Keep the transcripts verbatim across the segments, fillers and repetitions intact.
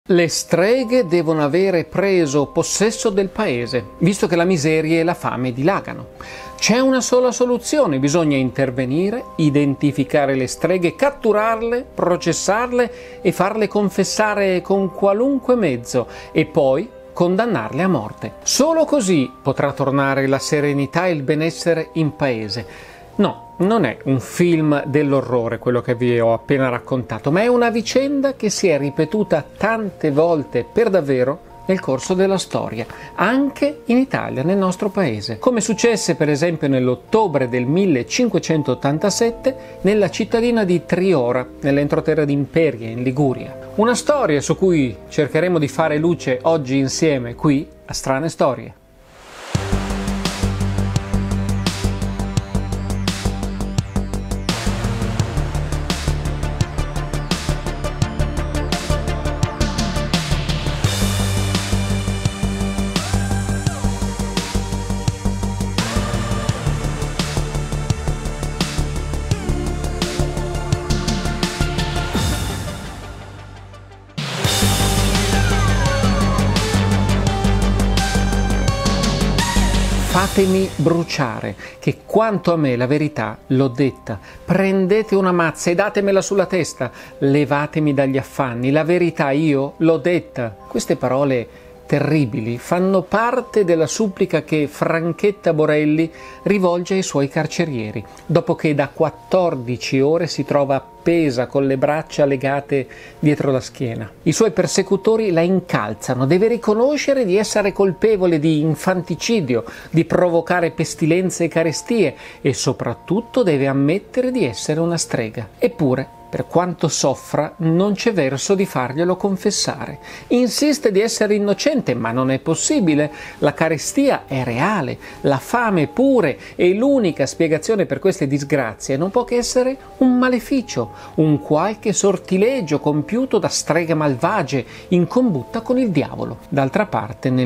Le streghe devono avere preso possesso del paese, visto che la miseria e la fame dilagano. C'è una sola soluzione, bisogna intervenire, identificare le streghe, catturarle, processarle e farle confessare con qualunque mezzo e poi condannarle a morte. Solo così potrà tornare la serenità e il benessere in paese. No, non è un film dell'orrore quello che vi ho appena raccontato, ma è una vicenda che si è ripetuta tante volte per davvero nel corso della storia, anche in Italia, nel nostro paese, come successe per esempio nell'ottobre del millecinquecentottantasette nella cittadina di Triora, nell'entroterra di Imperia, in Liguria. Una storia su cui cercheremo di fare luce oggi insieme qui a Strane Storie. Fatemi bruciare, che quanto a me la verità l'ho detta. Prendete una mazza e datemela sulla testa. Levatemi dagli affanni, la verità io l'ho detta. Queste parole terribili fanno parte della supplica che Franchetta Borelli rivolge ai suoi carcerieri, dopo che da quattordici ore si trova appesa con le braccia legate dietro la schiena. I suoi persecutori la incalzano, deve riconoscere di essere colpevole di infanticidio, di provocare pestilenze e carestie e soprattutto deve ammettere di essere una strega. Eppure, per quanto soffra, non c'è verso di farglielo confessare. Insiste di essere innocente, ma non è possibile. La carestia è reale, la fame pure, e l'unica spiegazione per queste disgrazie non può che essere un maleficio, un qualche sortilegio compiuto da streghe malvagie in combutta con il diavolo. D'altra parte, nel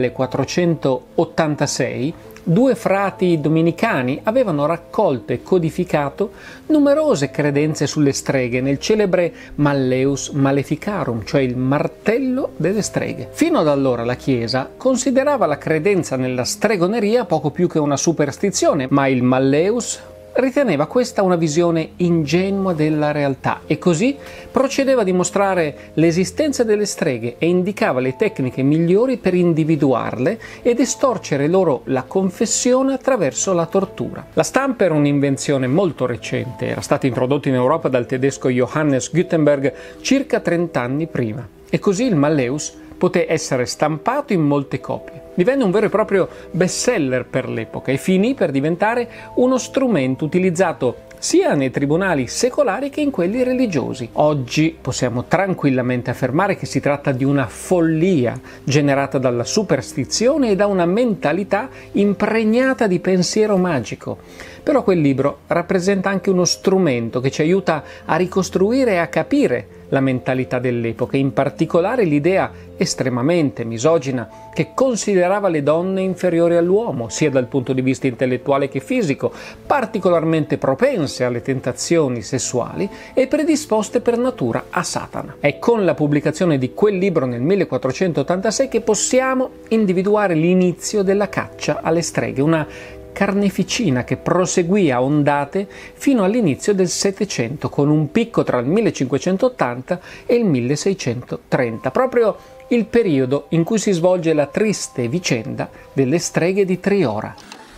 millequattrocentottantasei, due frati dominicani avevano raccolto e codificato numerose credenze sulle streghe nel celebre Malleus Maleficarum, cioè il martello delle streghe. Fino ad allora la Chiesa considerava la credenza nella stregoneria poco più che una superstizione, ma il Malleus riteneva questa una visione ingenua della realtà e così procedeva a dimostrare l'esistenza delle streghe e indicava le tecniche migliori per individuarle ed estorcere loro la confessione attraverso la tortura. La stampa era un'invenzione molto recente, era stata introdotta in Europa dal tedesco Johannes Gutenberg circa trent'anni prima e così il Malleus poté essere stampato in molte copie. Divenne un vero e proprio bestseller per l'epoca e finì per diventare uno strumento utilizzato sia nei tribunali secolari che in quelli religiosi. Oggi possiamo tranquillamente affermare che si tratta di una follia generata dalla superstizione e da una mentalità impregnata di pensiero magico. Però quel libro rappresenta anche uno strumento che ci aiuta a ricostruire e a capire la mentalità dell'epoca, in particolare l'idea estremamente misogina che considerava le donne inferiori all'uomo, sia dal punto di vista intellettuale che fisico, particolarmente propense alle tentazioni sessuali e predisposte per natura a Satana. È con la pubblicazione di quel libro nel millequattrocentottantasei che possiamo individuare l'inizio della caccia alle streghe, una carneficina che proseguì a ondate fino all'inizio del Settecento, con un picco tra il millecinquecentottanta e il milleseicentotrenta, proprio il periodo in cui si svolge la triste vicenda delle streghe di Triora.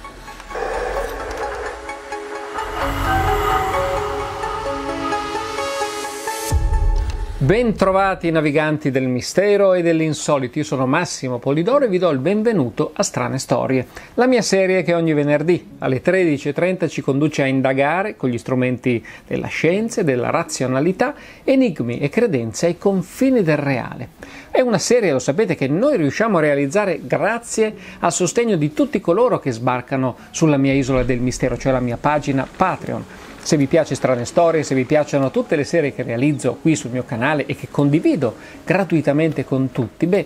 Ben trovati naviganti del mistero e dell'insolito, io sono Massimo Polidoro e vi do il benvenuto a Strane Storie, la mia serie che ogni venerdì alle tredici e trenta ci conduce a indagare con gli strumenti della scienza e della razionalità enigmi e credenze ai confini del reale. È una serie, lo sapete, che noi riusciamo a realizzare grazie al sostegno di tutti coloro che sbarcano sulla mia isola del mistero, cioè la mia pagina Patreon. Se vi piace Strane Storie, se vi piacciono tutte le serie che realizzo qui sul mio canale e che condivido gratuitamente con tutti, beh,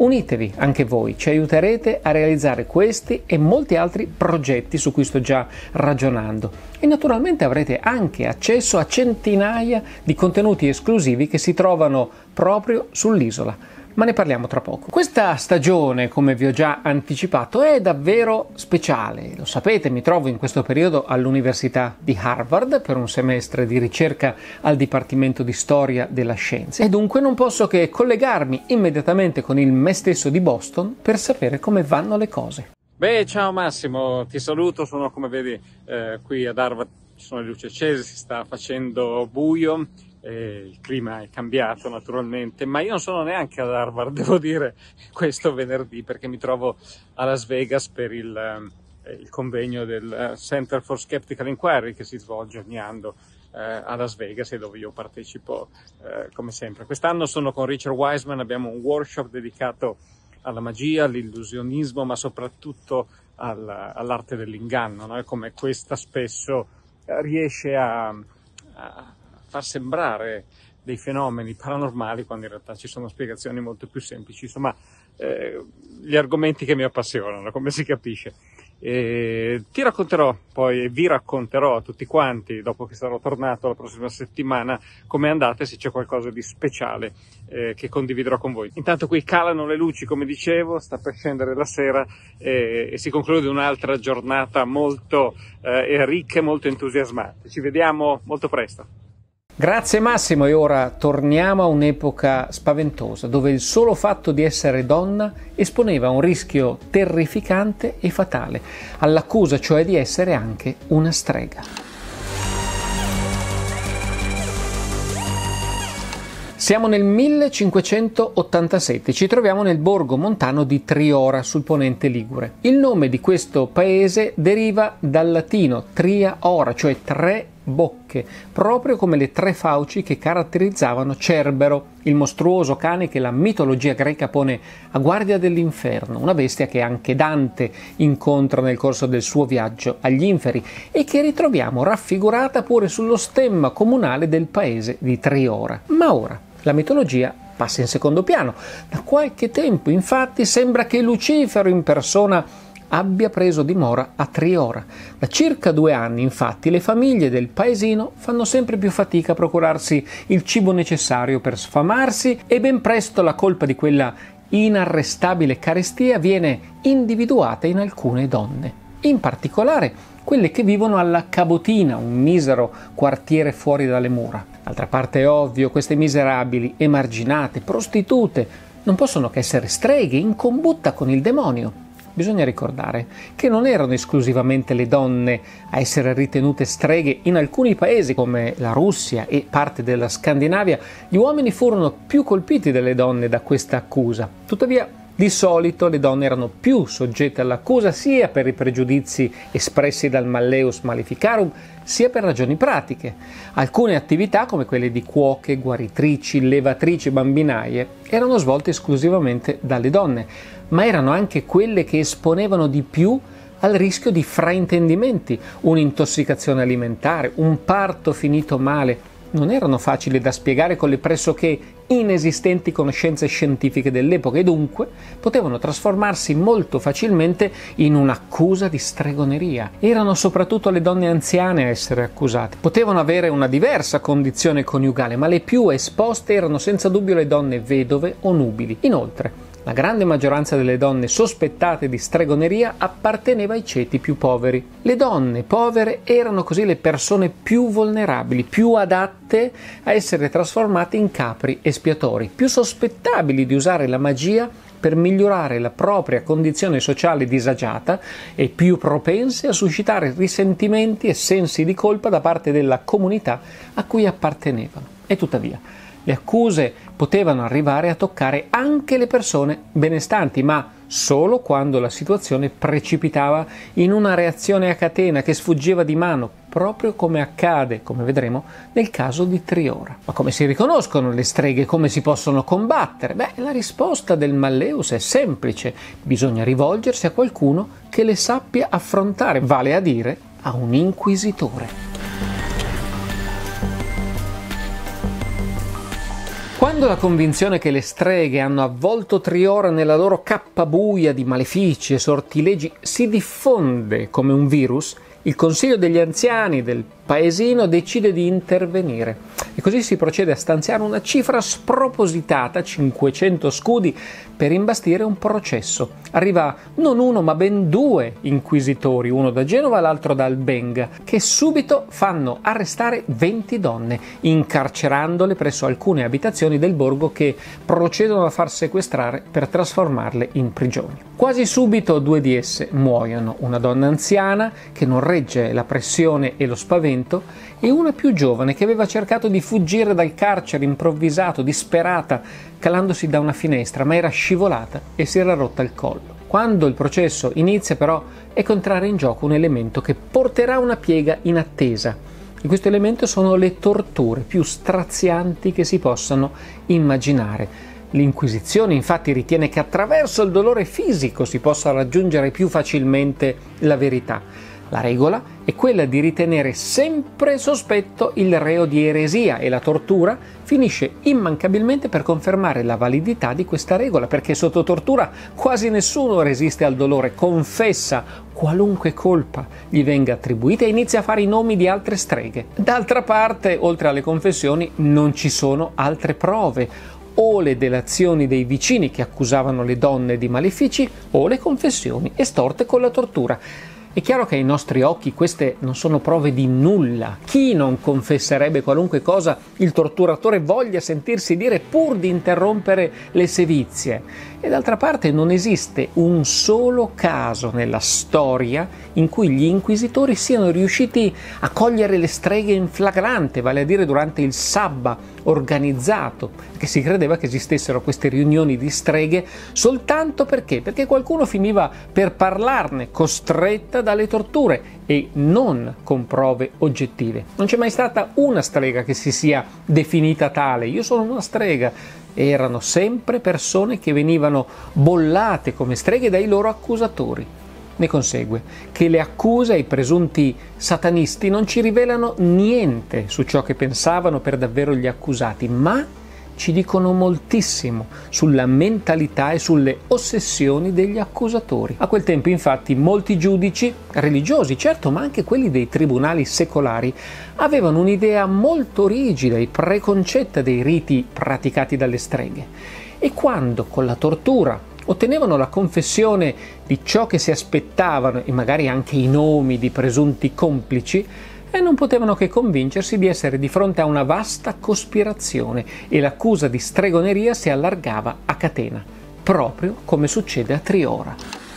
Unitevi anche voi, ci aiuterete a realizzare questi e molti altri progetti su cui sto già ragionando e naturalmente avrete anche accesso a centinaia di contenuti esclusivi che si trovano proprio sull'isola. Ma ne parliamo tra poco. Questa stagione, come vi ho già anticipato, è davvero speciale. Lo sapete, mi trovo in questo periodo all'Università di Harvard per un semestre di ricerca al Dipartimento di Storia della Scienza e dunque non posso che collegarmi immediatamente con il me stesso di Boston per sapere come vanno le cose. Beh, ciao Massimo, ti saluto, sono come vedi eh, qui ad Harvard, ci sono le luci accese, si sta facendo buio. Eh, il clima è cambiato naturalmente, ma io non sono neanche ad Harvard, devo dire, questo venerdì, perché mi trovo a Las Vegas per il, eh, il convegno del Center for Skeptical Inquiry che si svolge ogni anno eh, a Las Vegas e dove io partecipo eh, come sempre. Quest'anno sono con Richard Wiseman, abbiamo un workshop dedicato alla magia, all'illusionismo, ma soprattutto al, all'arte dell'inganno, no? E come questa spesso riesce a, a far sembrare dei fenomeni paranormali quando in realtà ci sono spiegazioni molto più semplici, insomma eh, gli argomenti che mi appassionano, come si capisce. E ti racconterò poi, e vi racconterò a tutti quanti, dopo che sarò tornato la prossima settimana, come è andata e se c'è qualcosa di speciale eh, che condividerò con voi. Intanto qui calano le luci, come dicevo, sta per scendere la sera e, e si conclude un'altra giornata molto eh, ricca e molto entusiasmante. Ci vediamo molto presto. Grazie Massimo, e ora torniamo a un'epoca spaventosa dove il solo fatto di essere donna esponeva a un rischio terrificante e fatale, all'accusa cioè di essere anche una strega. Siamo nel millecinquecentottantasette, ci troviamo nel borgo montano di Triora sul ponente ligure. Il nome di questo paese deriva dal latino tria ora, cioè tre bocche, proprio come le tre fauci che caratterizzavano Cerbero, il mostruoso cane che la mitologia greca pone a guardia dell'inferno, una bestia che anche Dante incontra nel corso del suo viaggio agli inferi e che ritroviamo raffigurata pure sullo stemma comunale del paese di Triora. Ma ora la mitologia passa in secondo piano. Da qualche tempo, infatti, sembra che Lucifero in persona abbia preso dimora a Triora. Da circa due anni, infatti, le famiglie del paesino fanno sempre più fatica a procurarsi il cibo necessario per sfamarsi e ben presto la colpa di quella inarrestabile carestia viene individuata in alcune donne, in particolare quelle che vivono alla Cabotina, un misero quartiere fuori dalle mura. D'altra parte è ovvio, queste miserabili, emarginate, prostitute non possono che essere streghe in combutta con il demonio. Bisogna ricordare che non erano esclusivamente le donne a essere ritenute streghe. In alcuni paesi come la Russia e parte della Scandinavia gli uomini furono più colpiti delle donne da questa accusa. Tuttavia di solito le donne erano più soggette all'accusa sia per i pregiudizi espressi dal Malleus Maleficarum sia per ragioni pratiche. Alcune attività come quelle di cuoche, guaritrici, levatrici, bambinaie erano svolte esclusivamente dalle donne, ma erano anche quelle che esponevano di più al rischio di fraintendimenti, un'intossicazione alimentare, un parto finito male. Non erano facili da spiegare con le pressoché inesistenti conoscenze scientifiche dell'epoca e dunque potevano trasformarsi molto facilmente in un'accusa di stregoneria. Erano soprattutto le donne anziane a essere accusate. Potevano avere una diversa condizione coniugale, ma le più esposte erano senza dubbio le donne vedove o nubili. Inoltre, la grande maggioranza delle donne sospettate di stregoneria apparteneva ai ceti più poveri. Le donne povere erano così le persone più vulnerabili, più adatte a essere trasformate in capri espiatori, più sospettabili di usare la magia per migliorare la propria condizione sociale disagiata e più propense a suscitare risentimenti e sensi di colpa da parte della comunità a cui appartenevano. E tuttavia, le accuse potevano arrivare a toccare anche le persone benestanti, ma solo quando la situazione precipitava in una reazione a catena che sfuggiva di mano, proprio come accade, come vedremo, nel caso di Triora. Ma come si riconoscono le streghe? Come si possono combattere? Beh, la risposta del Malleus è semplice: bisogna rivolgersi a qualcuno che le sappia affrontare, vale a dire a un inquisitore. Quando la convinzione che le streghe hanno avvolto Triora nella loro cappa buia di malefici e sortilegi si diffonde come un virus, il Consiglio degli anziani del paesino decide di intervenire e così si procede a stanziare una cifra spropositata, cinquecento scudi, per imbastire un processo. Arriva non uno ma ben due inquisitori, uno da Genova e l'altro da Albenga, che subito fanno arrestare venti donne, incarcerandole presso alcune abitazioni del borgo che procedono a far sequestrare per trasformarle in prigioni. Quasi subito due di esse muoiono, una donna anziana che non regge la pressione e lo spavento e una più giovane che aveva cercato di fuggire dal carcere improvvisato, disperata, calandosi da una finestra, ma era scivolata e si era rotta il collo. Quando il processo inizia però ecco entrare in gioco un elemento che porterà una piega inattesa. E questo elemento sono le torture più strazianti che si possano immaginare. L'Inquisizione infatti ritiene che attraverso il dolore fisico si possa raggiungere più facilmente la verità. La regola è quella di ritenere sempre sospetto il reo di eresia e la tortura finisce immancabilmente per confermare la validità di questa regola, perché sotto tortura quasi nessuno resiste al dolore, confessa qualunque colpa gli venga attribuita e inizia a fare i nomi di altre streghe. D'altra parte, oltre alle confessioni, non ci sono altre prove, o le delazioni dei vicini che accusavano le donne di malefici o le confessioni estorte con la tortura. È chiaro che ai nostri occhi queste non sono prove di nulla. Chi non confesserebbe qualunque cosa il torturatore voglia sentirsi dire pur di interrompere le sevizie? E d'altra parte non esiste un solo caso nella storia in cui gli inquisitori siano riusciti a cogliere le streghe in flagrante, vale a dire durante il sabba organizzato, che si credeva che esistessero queste riunioni di streghe soltanto perché? Perché qualcuno finiva per parlarne, costretta dalle torture e non con prove oggettive. Non c'è mai stata una strega che si sia definita tale. Io sono una strega. Erano sempre persone che venivano bollate come streghe dai loro accusatori. Ne consegue che le accuse ai presunti satanisti non ci rivelano niente su ciò che pensavano per davvero gli accusati, ma ci dicono moltissimo sulla mentalità e sulle ossessioni degli accusatori. A quel tempo, infatti, molti giudici religiosi, certo, ma anche quelli dei tribunali secolari, avevano un'idea molto rigida e preconcetta dei riti praticati dalle streghe. E quando, con la tortura, ottenevano la confessione di ciò che si aspettavano e magari anche i nomi di presunti complici, e non potevano che convincersi di essere di fronte a una vasta cospirazione e l'accusa di stregoneria si allargava a catena, proprio come succede a Triora.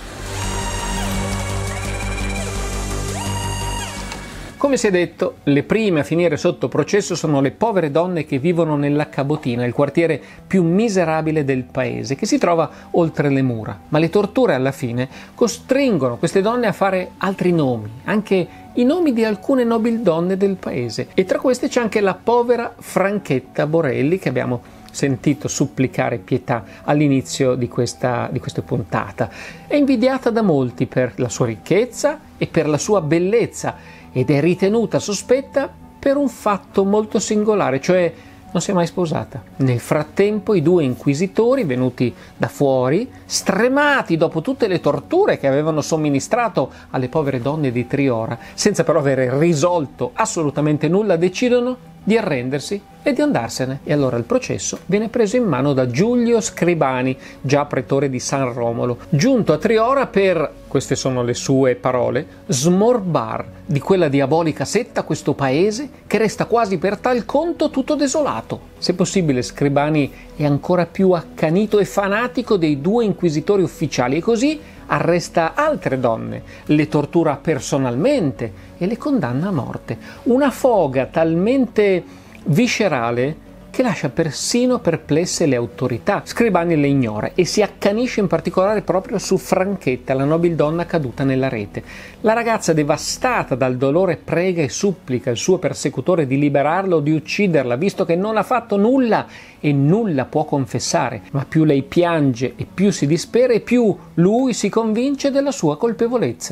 Come si è detto, le prime a finire sotto processo sono le povere donne che vivono nella Cabotina, il quartiere più miserabile del paese, che si trova oltre le mura. Ma le torture alla fine costringono queste donne a fare altri nomi, anche i nomi di alcune nobildonne del paese. E tra queste c'è anche la povera Franchetta Borelli, che abbiamo sentito supplicare pietà all'inizio di questa, di questa puntata. È invidiata da molti per la sua ricchezza e per la sua bellezza, ed è ritenuta sospetta per un fatto molto singolare, cioè non si è mai sposata. Nel frattempo i due inquisitori, venuti da fuori, stremati dopo tutte le torture che avevano somministrato alle povere donne di Triora, senza però avere risolto assolutamente nulla, decidono di arrendersi e di andarsene. E allora il processo viene preso in mano da Giulio Scribani, già pretore di San Romolo, giunto a Triora per, queste sono le sue parole, smorbar di quella diabolica setta questo paese che resta quasi per tal conto tutto desolato. Se possibile, Scribani è ancora più accanito e fanatico dei due inquisitori ufficiali e così arresta altre donne, le tortura personalmente e le condanna a morte. Una foga talmente viscerale che lascia persino perplesse le autorità. Scribani le ignora e si accanisce in particolare proprio su Franchetta, la nobildonna caduta nella rete. La ragazza, devastata dal dolore, prega e supplica il suo persecutore di liberarla o di ucciderla, visto che non ha fatto nulla e nulla può confessare. Ma più lei piange e più si dispera e più lui si convince della sua colpevolezza.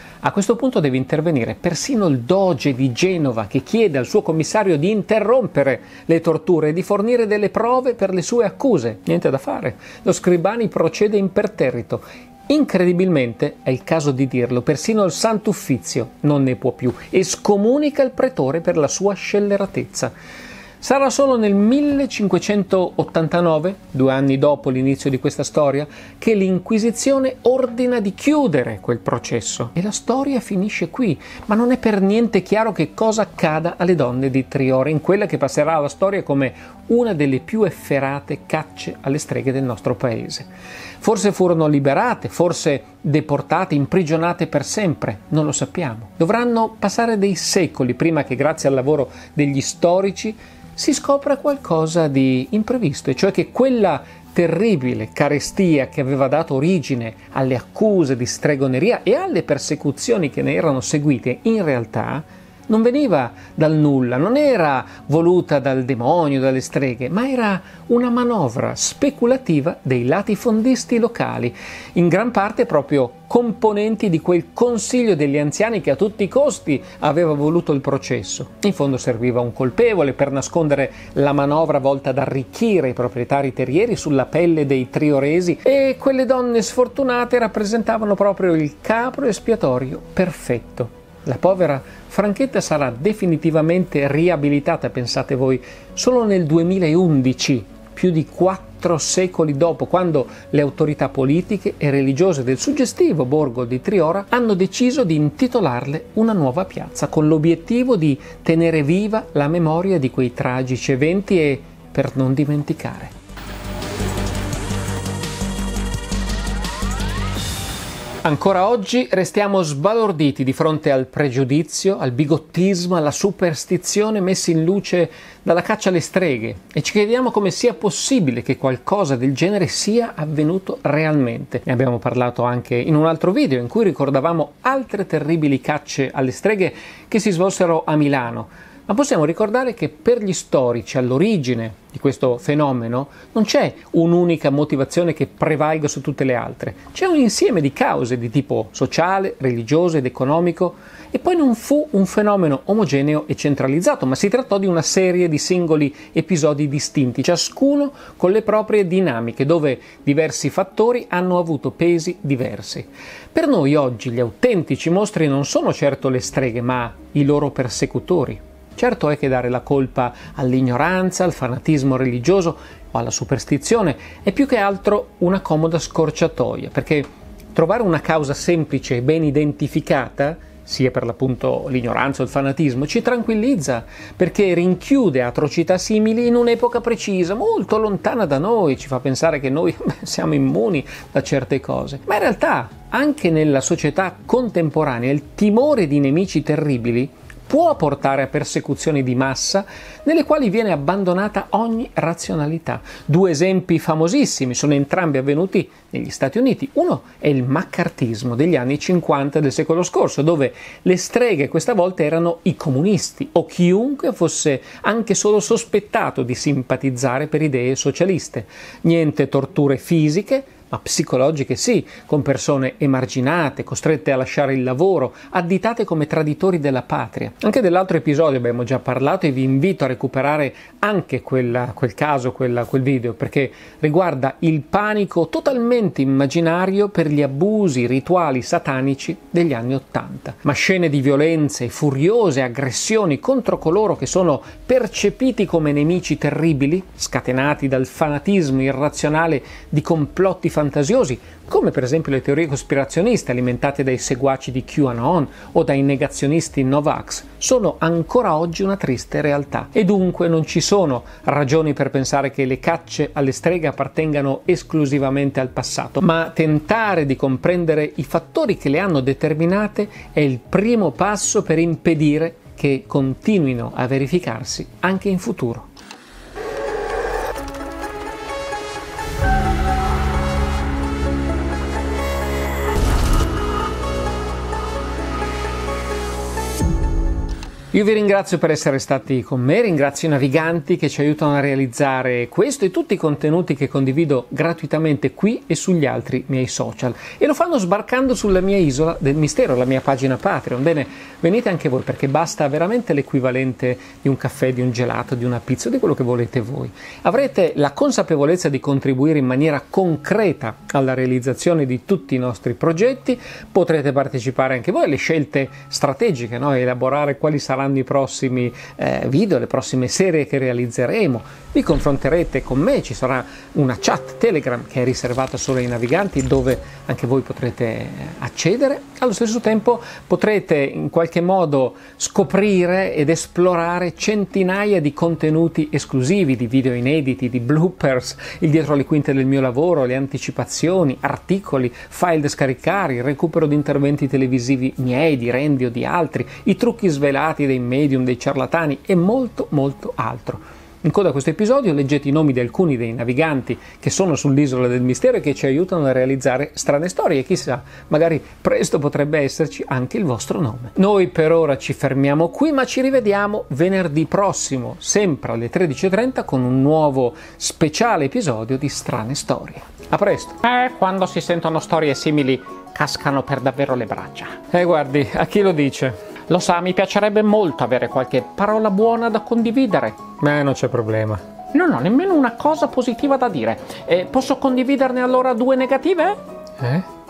A questo punto deve intervenire persino il doge di Genova, che chiede al suo commissario di interrompere le torture e di fornire delle prove per le sue accuse. Niente da fare, lo Scribani procede imperterrito. Incredibilmente, è il caso di dirlo, persino il Sant'Uffizio non ne può più e scomunica il pretore per la sua scelleratezza. Sarà solo nel millecinquecentottantanove, due anni dopo l'inizio di questa storia, che l'Inquisizione ordina di chiudere quel processo. E la storia finisce qui, ma non è per niente chiaro che cosa accada alle donne di Triora, in quella che passerà alla storia come una delle più efferate cacce alle streghe del nostro paese. Forse furono liberate, forse deportate, imprigionate per sempre, non lo sappiamo. Dovranno passare dei secoli prima che, grazie al lavoro degli storici, si scopra qualcosa di imprevisto, e cioè che quella terribile carestia che aveva dato origine alle accuse di stregoneria e alle persecuzioni che ne erano seguite, in realtà non veniva dal nulla, non era voluta dal demonio, dalle streghe, ma era una manovra speculativa dei latifondisti locali, in gran parte proprio componenti di quel consiglio degli anziani che a tutti i costi aveva voluto il processo. In fondo serviva un colpevole per nascondere la manovra volta ad arricchire i proprietari terrieri sulla pelle dei trioresi, e quelle donne sfortunate rappresentavano proprio il capro espiatorio perfetto. La povera Franchetta sarà definitivamente riabilitata, pensate voi, solo nel duemilaundici, più di quattro secoli dopo, quando le autorità politiche e religiose del suggestivo borgo di Triora hanno deciso di intitolarle una nuova piazza, con l'obiettivo di tenere viva la memoria di quei tragici eventi e per non dimenticare. Ancora oggi restiamo sbalorditi di fronte al pregiudizio, al bigottismo, alla superstizione messi in luce dalla caccia alle streghe, e ci chiediamo come sia possibile che qualcosa del genere sia avvenuto realmente. Ne abbiamo parlato anche in un altro video in cui ricordavamo altre terribili cacce alle streghe che si svolsero a Milano. Ma possiamo ricordare che per gli storici all'origine di questo fenomeno non c'è un'unica motivazione che prevalga su tutte le altre. C'è un insieme di cause di tipo sociale, religioso ed economico, e poi non fu un fenomeno omogeneo e centralizzato, ma si trattò di una serie di singoli episodi distinti, ciascuno con le proprie dinamiche, dove diversi fattori hanno avuto pesi diversi. Per noi oggi gli autentici mostri non sono certo le streghe, ma i loro persecutori. Certo è che dare la colpa all'ignoranza, al fanatismo religioso o alla superstizione è più che altro una comoda scorciatoia, perché trovare una causa semplice e ben identificata, sia per l'appunto l'ignoranza o il fanatismo, ci tranquillizza, perché rinchiude atrocità simili in un'epoca precisa, molto lontana da noi, ci fa pensare che noi siamo immuni da certe cose. Ma in realtà, anche nella società contemporanea, il timore di nemici terribili può portare a persecuzioni di massa nelle quali viene abbandonata ogni razionalità. Due esempi famosissimi sono entrambi avvenuti negli Stati Uniti. Uno è il maccartismo degli anni cinquanta del secolo scorso, dove le streghe questa volta erano i comunisti o chiunque fosse anche solo sospettato di simpatizzare per idee socialiste. Niente torture fisiche, ma psicologiche sì, con persone emarginate, costrette a lasciare il lavoro, additate come traditori della patria. Anche dell'altro episodio abbiamo già parlato e vi invito a recuperare anche quella, quel caso, quella, quel video, perché riguarda il panico totalmente immaginario per gli abusi rituali satanici degli anni Ottanta. Ma scene di violenze, furiose aggressioni contro coloro che sono percepiti come nemici terribili, scatenati dal fanatismo irrazionale di complotti fantasiosi, come per esempio le teorie cospirazioniste alimentate dai seguaci di QAnon o dai negazionisti Novax, sono ancora oggi una triste realtà. E dunque non ci sono ragioni per pensare che le cacce alle streghe appartengano esclusivamente al passato, ma tentare di comprendere i fattori che le hanno determinate è il primo passo per impedire che continuino a verificarsi anche in futuro. Io vi ringrazio per essere stati con me, ringrazio i naviganti che ci aiutano a realizzare questo e tutti i contenuti che condivido gratuitamente qui e sugli altri miei social, e lo fanno sbarcando sulla mia isola del mistero, la mia pagina Patreon. Bene, venite anche voi, perché basta veramente l'equivalente di un caffè, di un gelato, di una pizza, di quello che volete voi. Avrete la consapevolezza di contribuire in maniera concreta alla realizzazione di tutti i nostri progetti, potrete partecipare anche voi alle scelte strategiche, no? Elaborare quali saranno i prossimi eh, video, le prossime serie che realizzeremo, vi confronterete con me, ci sarà una chat Telegram che è riservata solo ai naviganti dove anche voi potrete accedere. Allo stesso tempo potrete in qualche modo scoprire ed esplorare centinaia di contenuti esclusivi, di video inediti, di bloopers, il dietro le quinte del mio lavoro, le anticipazioni, articoli, file da scaricare, il recupero di interventi televisivi miei, di Randy o di altri, i trucchi svelati dei medium, dei ciarlatani e molto molto altro. In coda a questo episodio leggete i nomi di alcuni dei naviganti che sono sull'isola del mistero e che ci aiutano a realizzare strane storie, e chissà, magari presto potrebbe esserci anche il vostro nome. Noi per ora ci fermiamo qui, ma ci rivediamo venerdì prossimo, sempre alle tredici e trenta, con un nuovo speciale episodio di Strane Storie. A presto! Eh, quando si sentono storie simili cascano per davvero le braccia. Eh, guardi, a chi lo dice? Lo sa, mi piacerebbe molto avere qualche parola buona da condividere. Eh, non c'è problema. Non ho nemmeno una cosa positiva da dire. Eh, posso condividerne allora due negative? Eh?